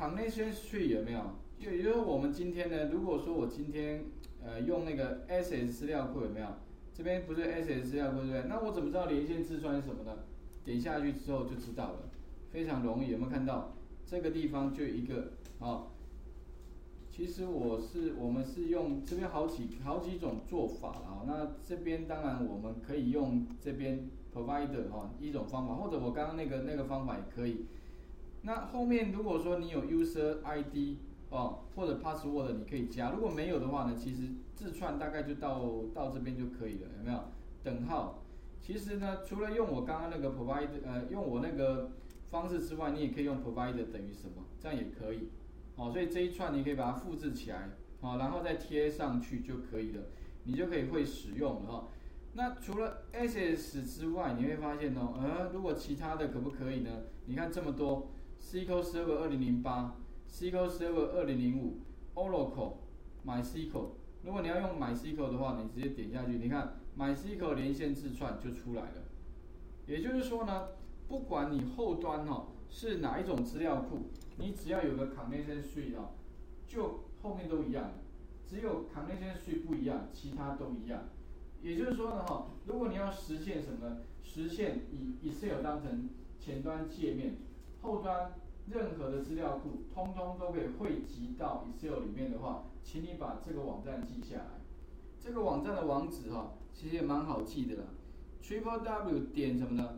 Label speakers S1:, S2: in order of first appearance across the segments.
S1: connection tree 有没有？也就是我们今天呢，如果说我今天用那个 SS 资料库有没有？这边不是 SS 资料库对不对？那我怎么知道连线字串是什么呢？点下去之后就知道了，非常容易。有没有看到这个地方就有一个啊？其实我们是用这边好几种做法啊。那这边当然我们可以用这边 provider 一种方法，或者我刚刚那个方法也可以。那后面如果说你有 user ID 或者 password 你可以加，如果没有的话呢，其实字串大概就到这边就可以了，有没有？等号。其实呢，除了用我刚刚那个 provider 用我那个方式之外，你也可以用 provider 等于什么，这样也可以。所以这一串你可以把它复制起来，然后再贴上去就可以了，你就可以会使用了那除了 SS 之外，你会发现如果其他的可不可以呢？你看这么多 SQL Server 2008、SQL Server 2005、Oracle、MySQL。如果你要用 MySQL 的话，你直接点下去，你看 MySQL 连线字串就出来了。也就是说呢，不管你后端是哪一种资料库，你只要有个 connection tree 就后面都一样，只有 connection tree 不一样，其他都一样。也就是说呢，如果你要实现什么呢？实现以 Excel 当成前端界面，后端任何的资料库通通都可以汇集到 Excel 里面的话，请你把这个网站记下来。这个网站的网址其实也蛮好记的啦 ，www 点什么呢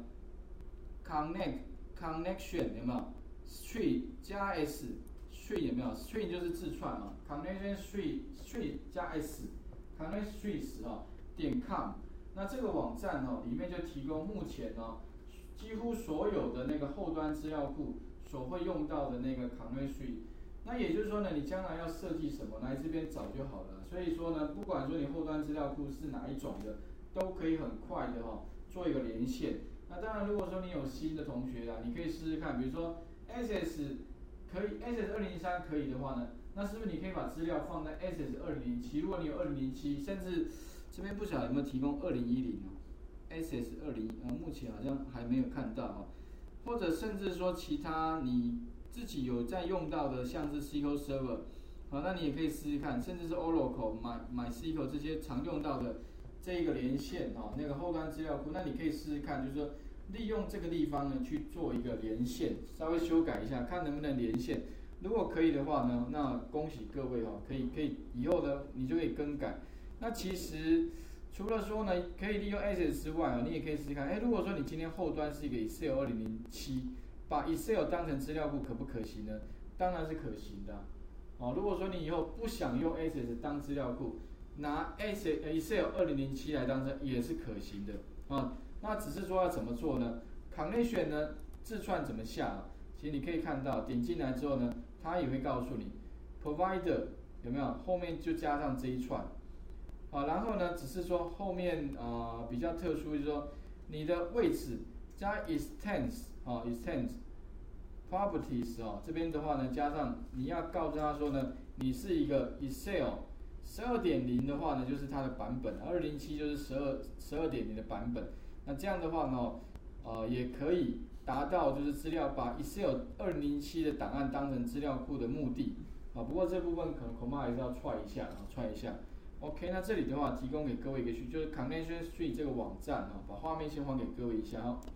S1: ？connection 有没有 ？string 加 s，string 有没有 ？string 就是字串connection string 加 s，connection strings 点 com。那这个网站里面就提供目前几乎所有的那个后端资料库所会用到的那个 connection string。那也就是说呢，你将来要设计什么，来这边找就好了。所以说呢，不管说你后端资料库是哪一种的，都可以很快的做一个连线。那当然，如果说你有新的同学你可以试试看，比如说 SS 可以 SS 2003可以的话呢，那是不是你可以把资料放在 SS 2007？如果你有2007，甚至这边不晓得有没有提供2010SS 20目前好像还没有看到或者甚至说其他你自己有在用到的，像是 SQL Server， 那你也可以试试看，甚至是 Oracle、MySQL 这些常用到的这一个连线那个后端资料库，那你可以试试看，就是说利用这个地方呢去做一个连线，稍微修改一下，看能不能连线。如果可以的话呢，那恭喜各位可以以后呢你就可以更改。那其实除了说呢可以利用 SS 之外你也可以试试看，如果说你今天后端是一个 Excel 2007。把 Excel 当成资料库可不可行呢？当然是可行的。如果说你以后不想用 SS 当资料库，拿 Excel 2007来当成也是可行的那只是说要怎么做呢 ？Connection 呢字串怎么下其实你可以看到，点进来之后呢，它也会告诉你 Provider 有没有，后面就加上这一串然后呢，只是说后面比较特殊，就是说你的位置加 extends properties 这边的话呢，加上你要告诉他说呢，你是一个 Excel 12.0的话呢，就是它的版本，207就是12.0的版本。那这样的话呢，也可以达到就是资料把 Excel 2007的档案当成资料库的目的不过这部分恐怕还是要踹一下OK， 那这里的话提供给各位一个就是 Connection Tree 这个网站把画面先还给各位一下